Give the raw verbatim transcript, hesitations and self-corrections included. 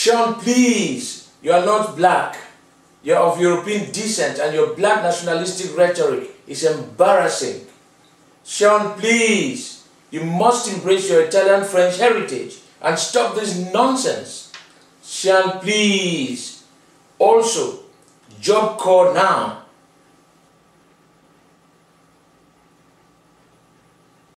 Sean, please, you are not black. You are of European descent and your black nationalistic rhetoric is embarrassing. Sean, please, you must embrace your Italian-French heritage and stop this nonsense. Sean, please. Also, Job Corps now.